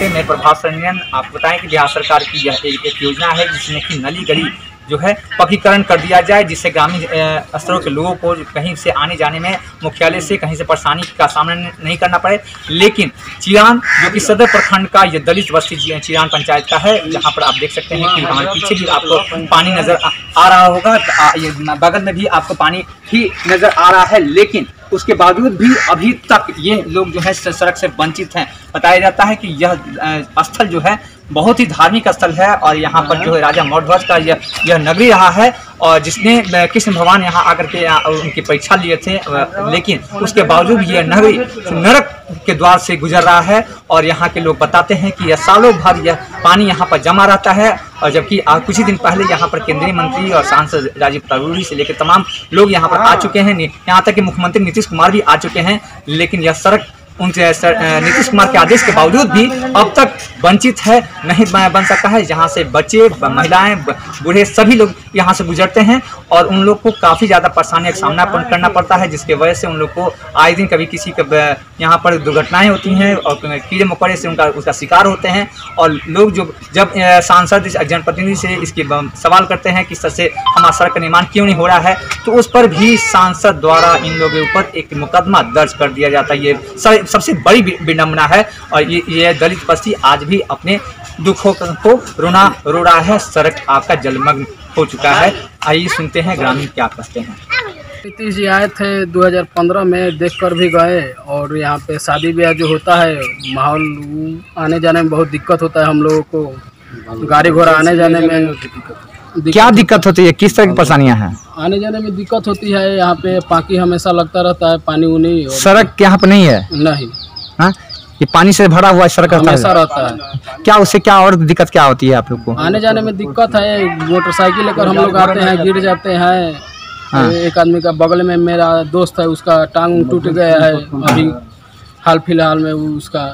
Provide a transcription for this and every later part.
नमस्ते, मैं प्रभास रंजन। आपको बताएं कि बिहार सरकार की यह एक योजना है जिसमें कि नली गली जो है पक्कीकरण कर दिया जाए, जिससे ग्रामीण स्तरों के लोगों को कहीं से आने जाने में मुख्यालय से कहीं से परेशानी का सामना नहीं करना पड़े। लेकिन चिरान जो कि सदर प्रखंड का ये दलित बस्ती चिरान पंचायत का है, जहां पर आप देख सकते हैं कि हमारे पीछे भी आपको पानी नज़र आ रहा होगा, ये बगल में भी आपको पानी ही नज़र आ रहा है। लेकिन उसके बावजूद भी अभी तक ये लोग जो है सड़क से वंचित हैं। बताया जाता है कि यह स्थल जो है बहुत ही धार्मिक स्थल है और यहाँ पर जो है राजा मौर्यध्वज का यह नगरी रहा है, और जिसने कृष्ण भगवान यहाँ आकर के उनकी परीक्षा लिए थे, लेकिन उसके बावजूद यह नगरी नरक के द्वार से गुजर रहा है। और यहाँ के लोग बताते हैं कि यह सालों भर यह पानी यहाँ पर जमा रहता है, और जबकि कुछ ही दिन पहले यहाँ पर केंद्रीय मंत्री और सांसद राजीव तरूरी से लेकर तमाम लोग यहाँ पर आ चुके हैं, यहाँ तक कि मुख्यमंत्री नीतीश कुमार भी आ चुके हैं। लेकिन यह सड़क उनसे नीतीश कुमार के आदेश के बावजूद भी अब तक वंचित है, नहीं बन सकता है। जहाँ से बच्चे, महिलाएं, बूढ़े सभी लोग यहाँ से गुजरते हैं और उन लोग को काफ़ी ज़्यादा परेशानियों का सामना करना पड़ता है, जिसके वजह से उन लोग को आए दिन कभी किसी का यहाँ पर दुर्घटनाएं होती हैं और कीड़े मकोड़े से उसका शिकार होते हैं। और लोग जब सांसद जनप्रतिनिधि से इसकी सवाल करते हैं कि इससे हमारा सड़क का निर्माण क्यों नहीं हो रहा है, तो उस पर भी सांसद द्वारा इन लोगों के ऊपर एक मुकदमा दर्ज कर दिया जाता है। ये सबसे बड़ी विडंबना है और ये दलित बस्ती आज भी अपने दुखों को रो रहा है। सड़क आपका जलमग्न हो चुका है। आइए सुनते हैं ग्रामीण क्या कहते हैं। नीतीश जी आए थे 2015 में, देखकर भी गए। और यहाँ पे शादी ब्याह जो होता है, माहौल आने जाने में बहुत दिक्कत होता है हम लोगों को, गाड़ी घोड़ा आने जाने में क्या दिक्कत होती है, किस तरह की परेशानियाँ हैं? आने जाने में दिक्कत होती है। यहाँ पे पाकी हमेशा लगता रहता है, पानी उनी। सड़क यहाँ पे नहीं है? नहीं। हाँ, ये पानी से भरा हुआ सड़क हमेशा रहता है। क्या उससे क्या और दिक्कत क्या होती है आप लोग को? आने जाने में दिक्कत है, मोटरसाइकिल लेकर हम लोग आते हैं, गिर जाते हैं। हाँ। एक आदमी का बगल में मेरा दोस्त है, उसका टांग टूट गया है अभी हाल फिलहाल में उसका।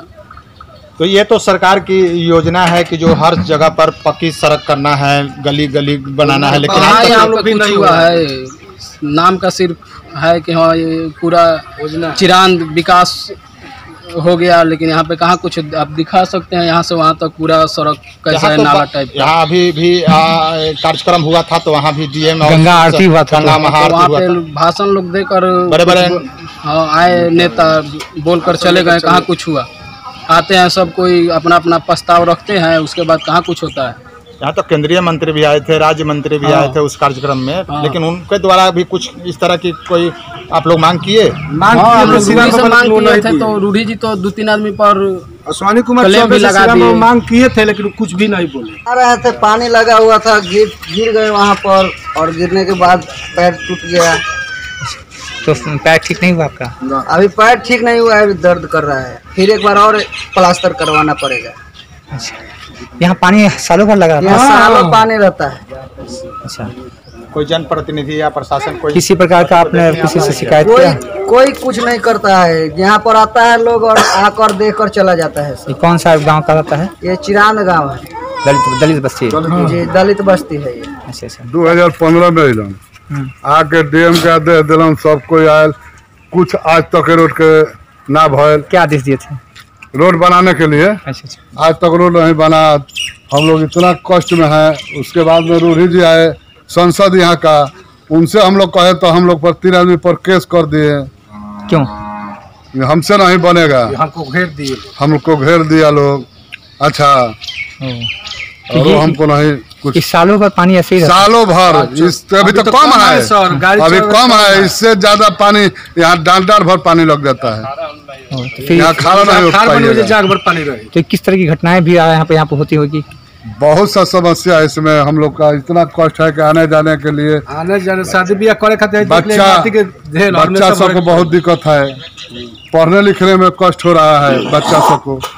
तो ये तो सरकार की योजना है कि जो हर जगह पर पक्की सड़क करना है, गली गली बनाना है, लेकिन यहाँ पे कुछ हुआ है, नाम का सिर्फ है कि हाँ ये पूरा चिरान विकास हो गया, लेकिन यहाँ पे कहाँ कुछ आप दिखा सकते हैं। यहाँ से वहाँ तक पूरा सड़क कैसा है, नाला टाइप। यहाँ अभी भी कार्यक्रम हुआ था तो वहाँ भी डीएम गंगा आरती हुआ था, वहाँ पे भाषण लोग देकर बड़े बड़े आए नेता बोलकर चले गए, कहाँ कुछ हुआ। आते हैं सब कोई अपना अपना प्रस्ताव रखते हैं, उसके बाद कहाँ कुछ होता है। यहाँ तो केंद्रीय मंत्री भी आए थे, राज्य मंत्री भी आए थे उस कार्यक्रम में, लेकिन उनके द्वारा भी कुछ इस तरह की कोई आप लोग मांग किए? मांग किए थे तो रूढ़ी जी तो 2-3 आदमी पर अश्वानी कुमार भी लगा दिए, मांग किए थे, लेकिन कुछ भी नहीं बोले। आ रहे थे, पानी लगा हुआ था, गिर गए वहाँ पर, और गिरने के बाद पैर टूट गया। तो पैर ठीक नहीं हुआ आपका? अभी पैर ठीक नहीं हुआ है, अभी दर्द कर रहा है, फिर एक बार और प्लास्टर करवाना पड़ेगा। अच्छा, यहाँ पानी सालों भर लगा रहता है? सालों पानी रहता है। अच्छा, कोई जनप्रतिनिधि या प्रशासन कोई किसी प्रकार का आपने किसी से शिकायत किया? कोई कुछ नहीं करता है। यहाँ पर आता है लोग और आकर देखकर चला जाता है। ये कौन सा गांव का रहता है? ये चिरान गांव है, दलित बस्ती। जी दलित बस्ती है ये। अच्छा। 2015 में अलन आके डीएम के आदेश दिलन, सब कोई आयल, कुछ आज तक रोड के ना भयल। क्या आदेश दिए थे? रोड बनाने के लिए। अच्छा। आज तक रोड नहीं बना, हम लोग इतना कष्ट में हैं। उसके बाद में रूढ़ी जी आए संसद यहाँ का, उनसे हम लोग कहे तो हम लोग पर 3 आदमी पर केस कर दिए। क्यों? हमसे नहीं बनेगा, हमको घेर दिए, हमको घेर दिया लोग। अच्छा, और हमको नहीं कुछ। सालों भर पानी ऐसे ही सालों भर, अभी तो कम है, अभी कम है, इससे ज्यादा पानी यहाँ डांड भर पानी लग जाता है। यहाँ खाना नहीं हो पाएगा। तो किस तरह की घटनाएं भी यहाँ पे होती होगी? बहुत सा समस्या है इसमें। हम लोग का इतना कष्ट है कि आने जाने के लिए, आने जाने शादी ब्याह करे खातिर बच्चा सबको बहुत दिक्कत है, पढ़ने लिखने में कष्ट हो रहा है बच्चा सबको।